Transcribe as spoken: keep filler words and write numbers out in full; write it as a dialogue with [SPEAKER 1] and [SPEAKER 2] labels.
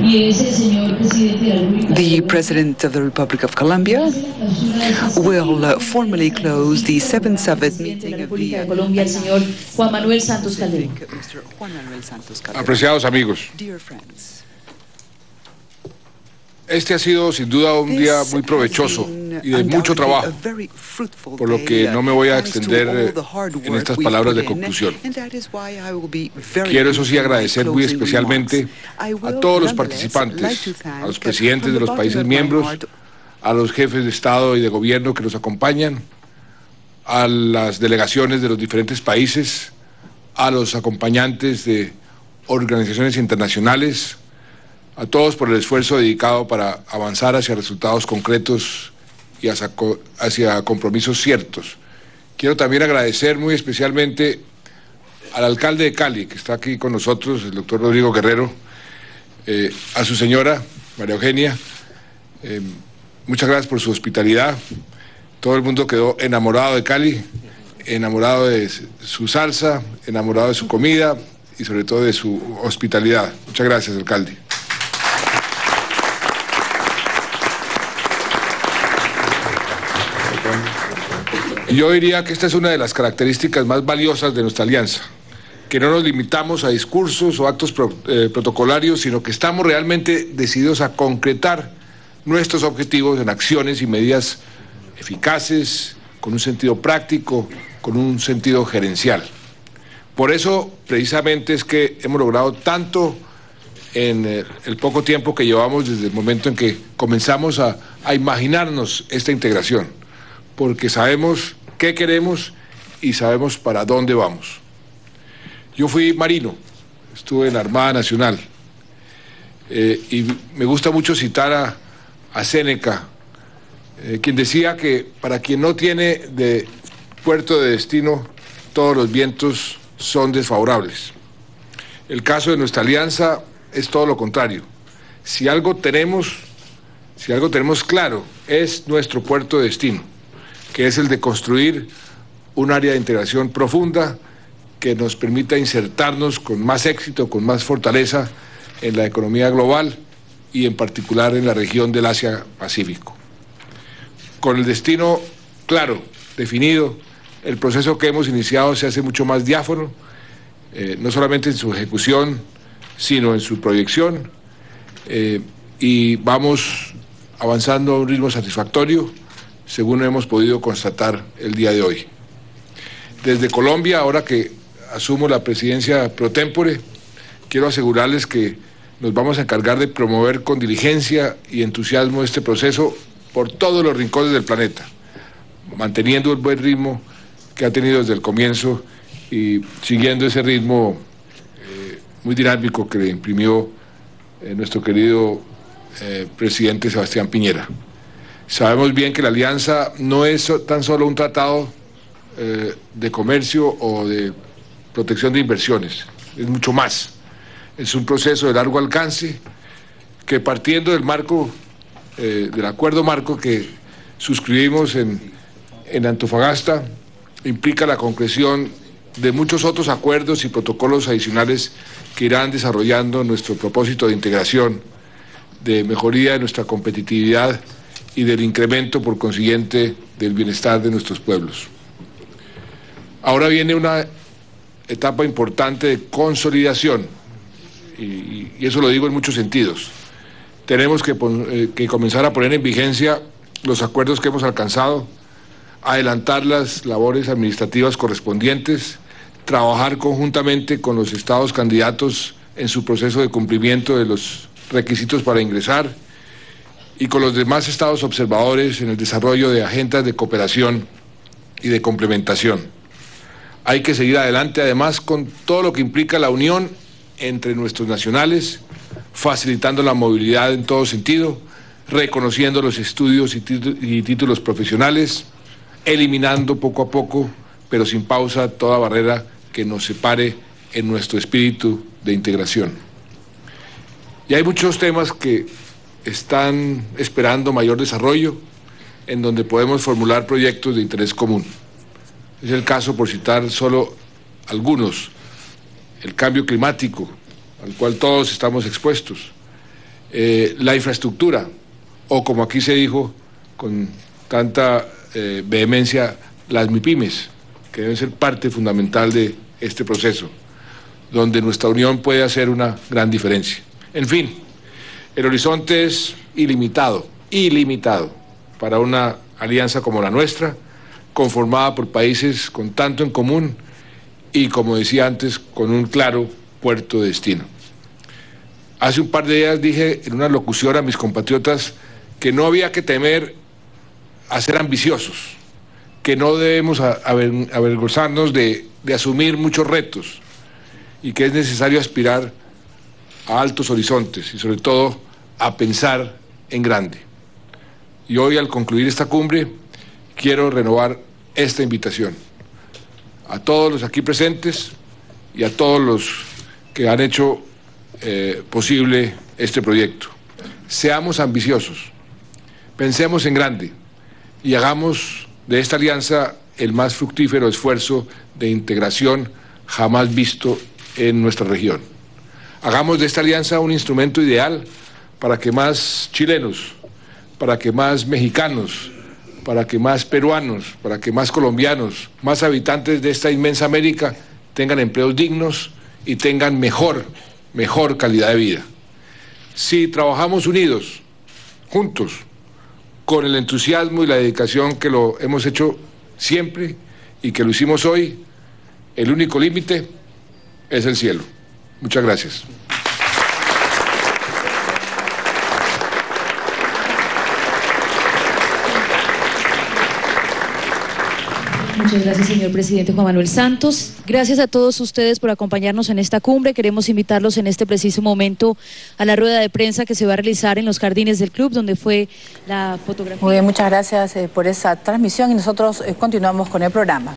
[SPEAKER 1] The President of the Republic of Colombia will uh, formally close the seventh Summit meeting of the uh,
[SPEAKER 2] Colombia, el señor Juan Manuel Santos Calderón.
[SPEAKER 1] Mister Juan Manuel Santos Calderón.
[SPEAKER 3] Apreciados amigos,
[SPEAKER 1] Dear friends,
[SPEAKER 3] este ha sido sin duda un día muy provechoso y de mucho trabajo, por lo que no me voy a extender en estas palabras de conclusión. Quiero, eso sí, agradecer muy especialmente a todos los participantes, a los presidentes de los países miembros, a los jefes de Estado y de Gobierno que nos acompañan, a las delegaciones de los diferentes países, a los acompañantes de organizaciones internacionales, a todos por el esfuerzo dedicado para avanzar hacia resultados concretos y hacia, hacia compromisos ciertos. Quiero también agradecer muy especialmente al alcalde de Cali, que está aquí con nosotros, el doctor Rodrigo Guerrero, eh, a su señora, María Eugenia. Eh, muchas gracias por su hospitalidad. Todo el mundo quedó enamorado de Cali, enamorado de su salsa, enamorado de su comida y sobre todo de su hospitalidad. Muchas gracias, alcalde. Yo diría que esta es una de las características más valiosas de nuestra alianza, que no nos limitamos a discursos o actos pro, eh, protocolarios, sino que estamos realmente decididos a concretar nuestros objetivos en acciones y medidas eficaces, con un sentido práctico, con un sentido gerencial. Por eso, precisamente, es que hemos logrado tanto en eh, el poco tiempo que llevamos desde el momento en que comenzamos a, a imaginarnos esta integración, porque sabemos qué queremos y sabemos para dónde vamos. Yo fui marino, estuve en la Armada Nacional, eh, y me gusta mucho citar a, a Séneca, eh, quien decía que para quien no tiene de puerto de destino, todos los vientos son desfavorables. El caso de nuestra alianza es todo lo contrario. Si algo tenemos, si algo tenemos claro, es nuestro puerto de destino, que es el de construir un área de integración profunda que nos permita insertarnos con más éxito, con más fortaleza en la economía global y en particular en la región del Asia-Pacífico. Con el destino claro, definido, el proceso que hemos iniciado se hace mucho más diáfano, eh, no solamente en su ejecución, sino en su proyección, eh, y vamos avanzando a un ritmo satisfactorio, según hemos podido constatar el día de hoy. Desde Colombia, ahora que asumo la presidencia pro tempore, quiero asegurarles que nos vamos a encargar de promover con diligencia y entusiasmo este proceso por todos los rincones del planeta, manteniendo el buen ritmo que ha tenido desde el comienzo y siguiendo ese ritmo eh, muy dinámico que le imprimió eh, nuestro querido eh, presidente Sebastián Piñera. Sabemos bien que la alianza no es tan solo un tratado eh, de comercio o de protección de inversiones, es mucho más. Es un proceso de largo alcance que, partiendo del marco, eh, del acuerdo marco que suscribimos en, en Antofagasta, implica la concreción de muchos otros acuerdos y protocolos adicionales que irán desarrollando nuestro propósito de integración, de mejoría de nuestra competitividad y del incremento, por consiguiente, del bienestar de nuestros pueblos. Ahora viene una etapa importante de consolidación, y, y eso lo digo en muchos sentidos. Tenemos que, eh, que comenzar a poner en vigencia los acuerdos que hemos alcanzado, adelantar las labores administrativas correspondientes, trabajar conjuntamente con los estados candidatos en su proceso de cumplimiento de los requisitos para ingresar, y con los demás estados observadores en el desarrollo de agendas de cooperación y de complementación. Hay que seguir adelante, además, con todo lo que implica la unión entre nuestros nacionales, facilitando la movilidad en todo sentido, reconociendo los estudios y, títu- y títulos profesionales, eliminando poco a poco, pero sin pausa, toda barrera que nos separe en nuestro espíritu de integración. Y hay muchos temas que están esperando mayor desarrollo, en donde podemos formular proyectos de interés común. Es el caso, por citar solo algunos, el cambio climático, al cual todos estamos expuestos, eh, la infraestructura, o como aquí se dijo con tanta eh, vehemencia, las MIPYMES, que deben ser parte fundamental de este proceso, donde nuestra unión puede hacer una gran diferencia. En fin, el horizonte es ilimitado, ilimitado, para una alianza como la nuestra, conformada por países con tanto en común y, como decía antes, con un claro puerto de destino. Hace un par de días dije en una locución a mis compatriotas que no había que temer a ser ambiciosos, que no debemos avergonzarnos de, de asumir muchos retos y que es necesario aspirar a altos horizontes y sobre todo a pensar en grande. Y hoy, al concluir esta cumbre, quiero renovar esta invitación a todos los aquí presentes y a todos los que han hecho eh, posible este proyecto. Seamos ambiciosos, pensemos en grande y hagamos de esta alianza el más fructífero esfuerzo de integración jamás visto en nuestra región. Hagamos de esta alianza un instrumento ideal para que más chilenos, para que más mexicanos, para que más peruanos, para que más colombianos, más habitantes de esta inmensa América tengan empleos dignos y tengan mejor, mejor calidad de vida. Si trabajamos unidos, juntos, con el entusiasmo y la dedicación que lo hemos hecho siempre y que lo hicimos hoy, el único límite es el cielo. Muchas gracias.
[SPEAKER 2] Muchas gracias, señor presidente Juan Manuel Santos. Gracias a todos ustedes por acompañarnos en esta cumbre. Queremos invitarlos en este preciso momento a la rueda de prensa que se va a realizar en los jardines del club, donde fue la fotografía.
[SPEAKER 4] Muy bien, muchas gracias eh, por esa transmisión y nosotros eh, continuamos con el programa.